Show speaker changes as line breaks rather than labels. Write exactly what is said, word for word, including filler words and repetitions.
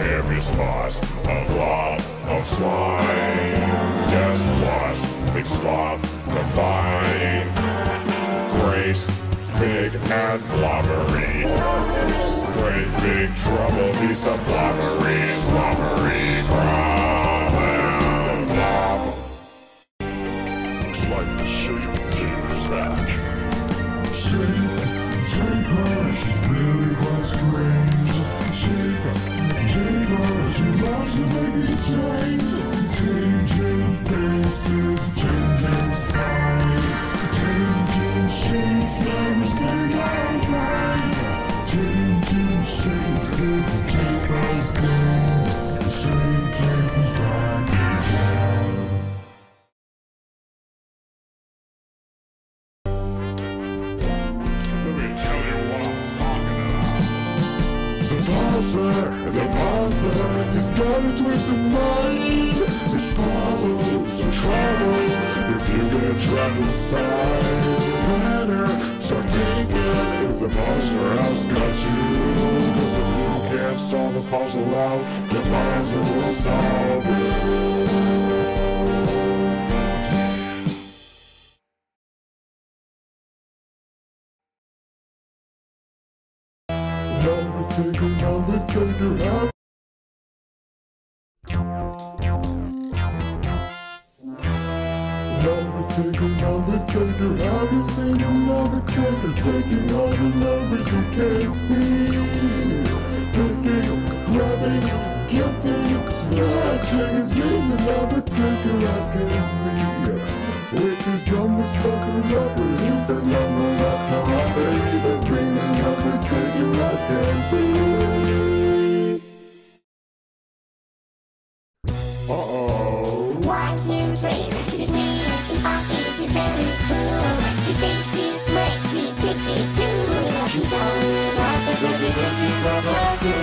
if you spot a blob of slime. Yes, wash, big slob, combine. Grace, big and blobbery. Great big trouble, he's a blobbery, slobbery problem. Blob. I'd like to show you Jamer's back.
Shape, Jamer, she's really quite strange. Shape, Jamer, she loves to make these changes. Changing faces, changing size, changing shapes every single time. Changing shapes is the Jamer's thing. The shape Jamer's back again. The passer, he's got a twisted mind. His follows some trouble if you get trapped inside. Better start thinking if the monster has got you. Cause if you can't solve the puzzle out, the puzzle will solve you. Number taker, number taker, have Number taker, number taker, have you seen a number taker taking all the numbers you can't see? Picking, grabbing, getting, snatching is being the number taker asking me. With his number sucking up, release the number that come up, release his being the number taker asking me. Uh-oh.
One, two, three. She's mean, she's bossy, she's very cruel. She thinks she's great, she thinks she's too. She's only a monster, cause she thinks she's a monster.